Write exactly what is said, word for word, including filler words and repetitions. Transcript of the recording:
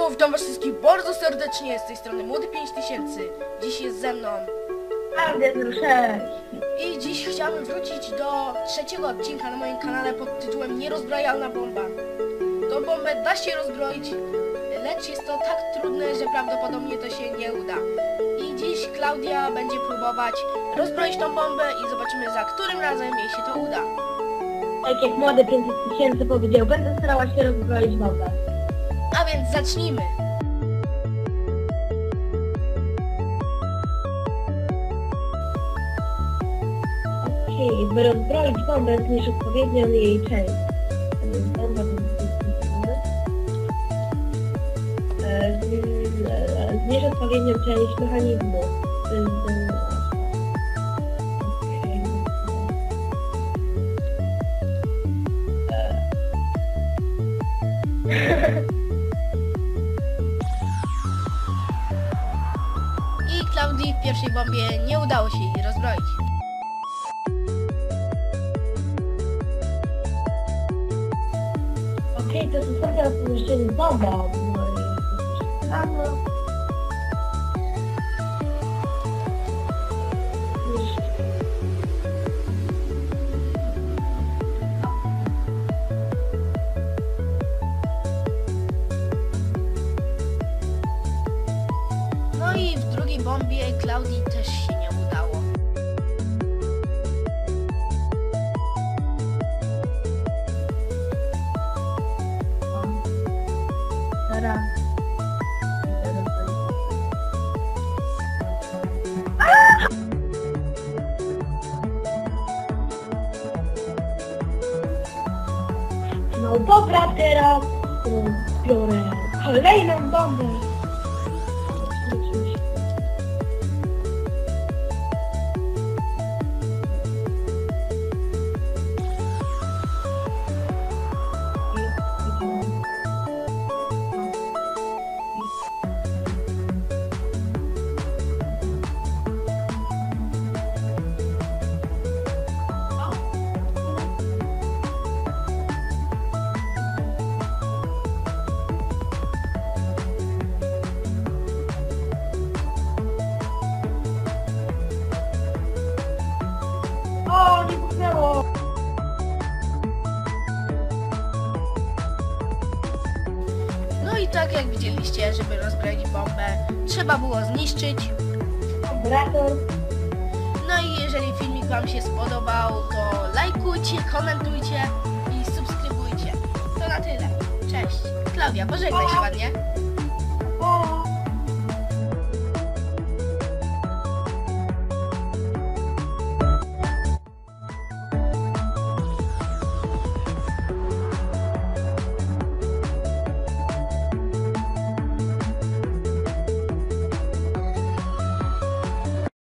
Siemano, witam was wszystkich bardzo serdecznie, z tej strony Młody pięć tysięcy. Dziś jest ze mną Prawdę sześć. i dziś chciałbym wrócić do trzeciego odcinka na moim kanale pod tytułem Nierozbrajalna bomba. Tą bombę da się rozbroić, lecz jest to tak trudne, że prawdopodobnie to się nie uda. I dziś Klaudia będzie próbować rozbroić tą bombę i zobaczymy, za którym razem jej się to uda. Tak jak Młody pięć tysięcy powiedział, będę starała się rozbroić bombę. A więc zacznijmy. Okej, by rozbroić bombę, zniszcz odpowiednią jej część. Bomba e, z- e, Zniszcz odpowiednią część mechanizmu. Z- z- okej. E. I Klaudii w pierwszej bombie nie udało się jej rozbroić. Okej, to jest ostatnia pomieszczenie z bombą. No i rano. No i w drugiej bombie Klaudii też się nie udało. Teraz. No dobra, teraz y, biorę kolejną bombę. O, nie puknęło! No i tak jak widzieliście, żeby rozbroić bombę, trzeba było zniszczyć. Operator. No i jeżeli filmik wam się spodobał, to lajkujcie, komentujcie i subskrybujcie. To na tyle. Cześć. Klaudia, pożegnaj się ładnie. O!